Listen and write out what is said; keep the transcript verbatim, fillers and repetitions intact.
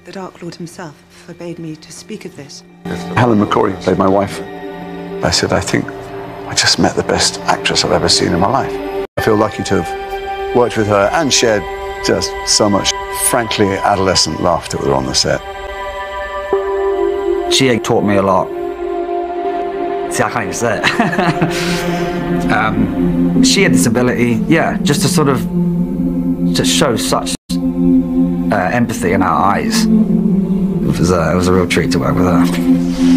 The Dark Lord himself forbade me to speak of this. Helen McCrory played my wife. I said, I think I just met the best actress I've ever seen in my life. I feel lucky to have worked with her and shared just so much, frankly, adolescent laughter with her on the set. She taught me a lot. See, I can't even say it. um, she had this ability, yeah, just to sort of just show such uh, empathy in our eyes. It was, uh, it was a real treat to work with her.